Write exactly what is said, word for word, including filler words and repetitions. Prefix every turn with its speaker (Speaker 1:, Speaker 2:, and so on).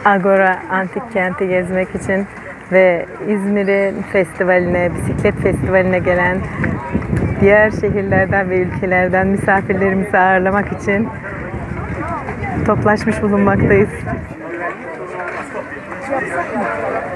Speaker 1: Agora Antik Kenti gezmek için ve İzmir'in festivaline, bisiklet festivaline gelen diğer şehirlerden ve ülkelerden misafirlerimizi ağırlamak için toplaşmış bulunmaktayız.